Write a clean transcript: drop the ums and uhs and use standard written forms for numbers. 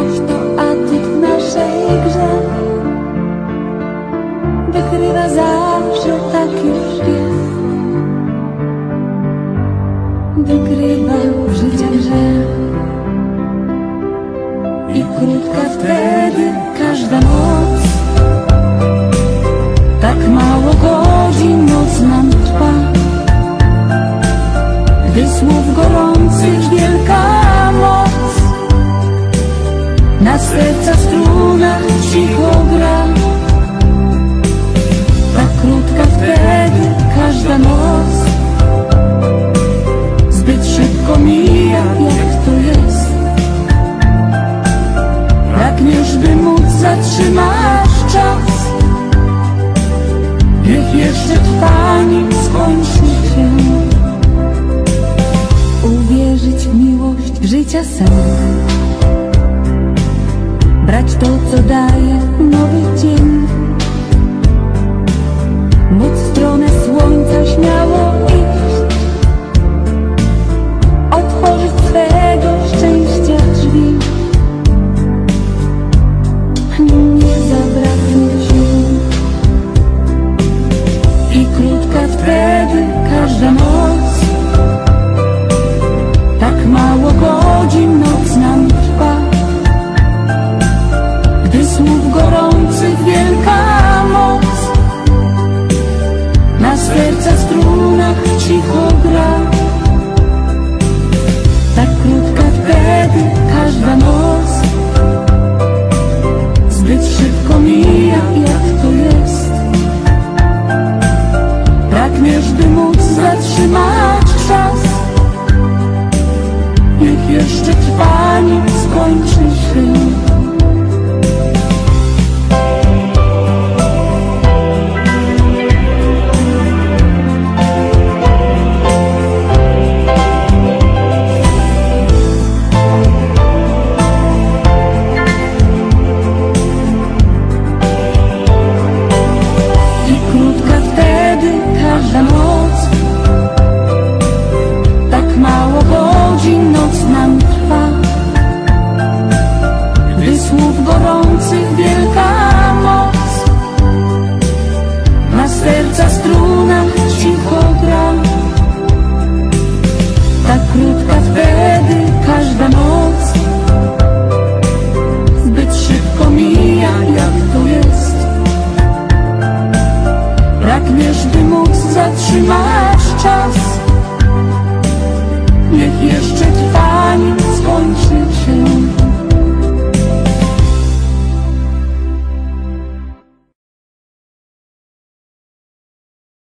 miłość to atut w naszej grze. Wygrywa zawsze, tak już jest. Wygrywa w życia grze. I krótka wtedy każda noc. Tak mało godzin noc nam trwa. Gdy słów gorących wielka moc na serca strunach cicho gra. Tak krótka wtedy każda noc. Zbyt szybko mija, jak to jest. Pragniesz, by móc zatrzymać czas. Niech jeszcze trwa, nim skończy się. Uwierzyć w miłość życia sen. Brać to, co daje nowy dzień. Móc w stronę słońca śmiało